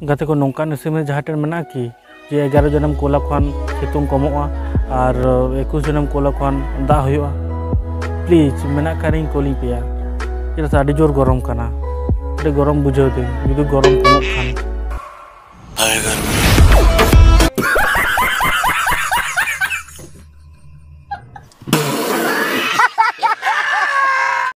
गाते को नौकान एसएमएस जहाँ टेन मेना कि जे 11 जनम कोला खान सितुंग कमोआ और 21 जनम कोला खान दा हुआ प्लीज मेना कारिंग कोलिंग पिया ये साड़ी जोर गरम कना गरम बुझाव दे जुदी गरम कमो खान